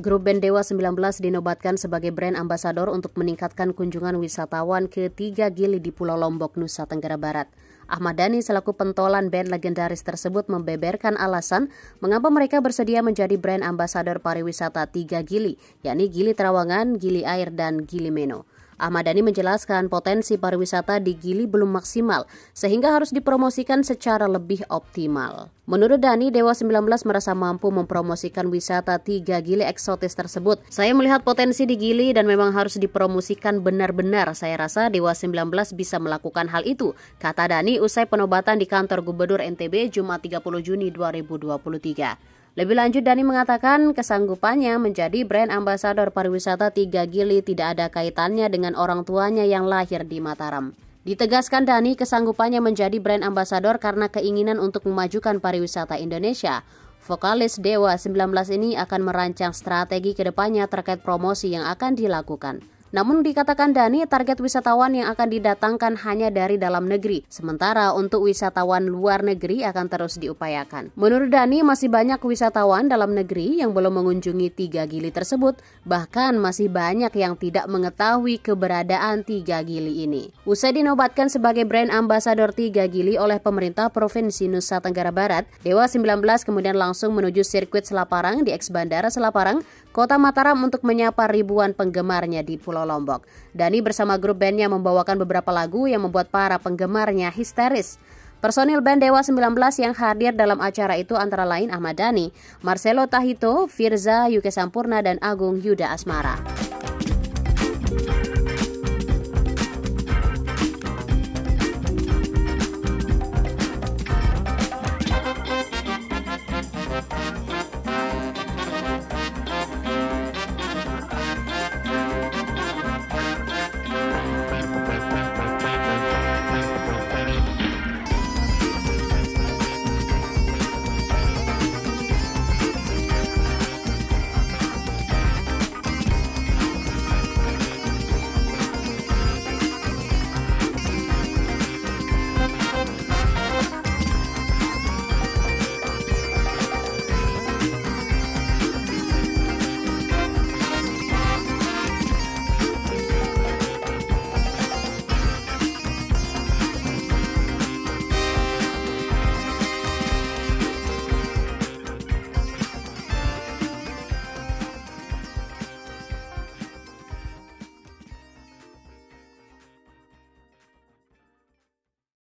Grup band Dewa 19 dinobatkan sebagai brand ambasador untuk meningkatkan kunjungan wisatawan ke 3 Gili di Pulau Lombok, Nusa Tenggara Barat. Ahmad Dhani selaku pentolan band legendaris tersebut membeberkan alasan mengapa mereka bersedia menjadi brand ambasador pariwisata 3 Gili, yakni Gili Trawangan, Gili Air, dan Gili Meno. Ahmad Dhani menjelaskan potensi pariwisata di Gili belum maksimal, sehingga harus dipromosikan secara lebih optimal. Menurut Dhani, Dewa 19 merasa mampu mempromosikan wisata 3 Gili eksotis tersebut. Saya melihat potensi di Gili dan memang harus dipromosikan benar-benar. Saya rasa Dewa 19 bisa melakukan hal itu, kata Dhani usai penobatan di kantor Gubernur NTB Jumat 30 Juni 2023. Lebih lanjut, Dhani mengatakan kesanggupannya menjadi brand ambasador pariwisata 3 Gili tidak ada kaitannya dengan orang tuanya yang lahir di Mataram. Ditegaskan Dhani, kesanggupannya menjadi brand ambasador karena keinginan untuk memajukan pariwisata Indonesia. Vokalis Dewa 19 ini akan merancang strategi ke depannya terkait promosi yang akan dilakukan. Namun dikatakan Dhani, target wisatawan yang akan didatangkan hanya dari dalam negeri, sementara untuk wisatawan luar negeri akan terus diupayakan. Menurut Dhani, masih banyak wisatawan dalam negeri yang belum mengunjungi 3 Gili tersebut, bahkan masih banyak yang tidak mengetahui keberadaan 3 Gili ini. Usai dinobatkan sebagai brand ambasador 3 Gili oleh pemerintah Provinsi Nusa Tenggara Barat, Dewa 19 kemudian langsung menuju sirkuit Selaparang di ex-Bandara Selaparang, Kota Mataram untuk menyapa ribuan penggemarnya di Pulau Lombok. Dhani bersama grup bandnya membawakan beberapa lagu yang membuat para penggemarnya histeris. Personil band Dewa 19 yang hadir dalam acara itu antara lain Ahmad Dhani, Marcelo Tahito, Firza, Yuke Sampurna, dan Agung Yuda Asmara.